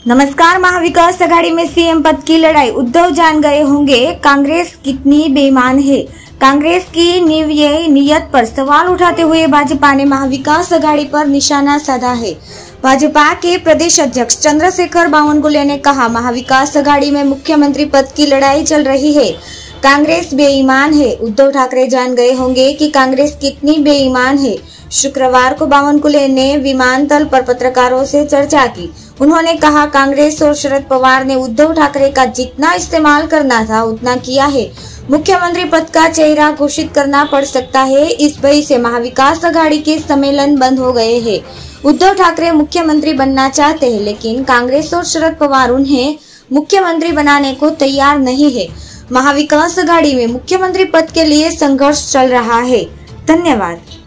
नमस्कार। महाविकास आघाड़ी में सीएम पद की लड़ाई, उद्धव जान गए होंगे कांग्रेस कितनी बेईमान है। कांग्रेस की नीयत पर सवाल उठाते हुए भाजपा ने महाविकास आघाड़ी पर निशाना साधा है। भाजपा के प्रदेश अध्यक्ष चंद्रशेखर बावनकुले ने कहा, महाविकास आघाड़ी में मुख्यमंत्री पद की लड़ाई चल रही है। कांग्रेस बेईमान है। उद्धव ठाकरे जान गए होंगे कि कांग्रेस कितनी बेईमान है। शुक्रवार को बावनकुले ने विमानतल पर पत्रकारों से चर्चा की। उन्होंने कहा, कांग्रेस और शरद पवार ने उद्धव ठाकरे का जितना इस्तेमाल करना था उतना किया है। मुख्यमंत्री पद का चेहरा घोषित करना पड़ सकता है। इस भय से महाविकास आघाड़ी के सम्मेलन बंद हो गए हैं। उद्धव ठाकरे मुख्यमंत्री बनना चाहते हैं, लेकिन कांग्रेस और शरद पवार उन्हें मुख्यमंत्री बनाने को तैयार नहीं है। महाविकास आघाड़ी में मुख्यमंत्री पद के लिए संघर्ष चल रहा है। धन्यवाद।